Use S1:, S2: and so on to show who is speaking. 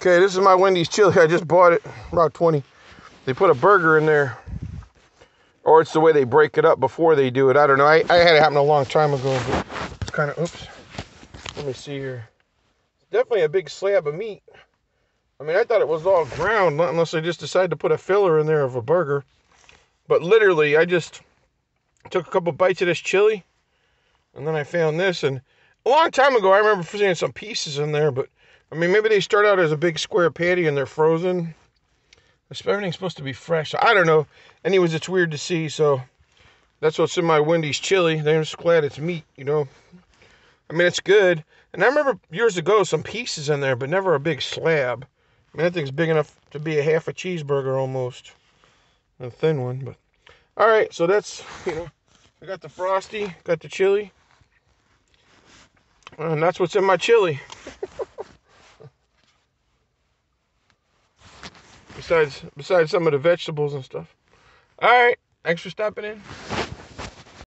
S1: Okay, this is my Wendy's chili. I just bought it, about 20. They put a burger in there. Or it's the way they break it up before they do it. I don't know. I had it happen a long time ago, but it's kind of, oops. Let me see here. Definitely a big slab of meat. I mean, I thought it was all ground, not unless I just decided to put a filler in there of a burger. But literally, I just took a couple bites of this chili, and then I found this. And a long time ago, I remember seeing some pieces in there, but I mean, maybe they start out as a big square patty and they're frozen. Everything's supposed to be fresh. I don't know. Anyways, it's weird to see, so that's what's in my Wendy's chili. I'm just glad it's meat, you know. I mean, it's good. And I remember years ago some pieces in there, but never a big slab. I mean, that thing's big enough to be a half a cheeseburger almost. A thin one, but. All right, so that's, you know, I got the Frosty, got the chili. And that's what's in my chili. Besides some of the vegetables and stuff. All right, thanks for stopping in.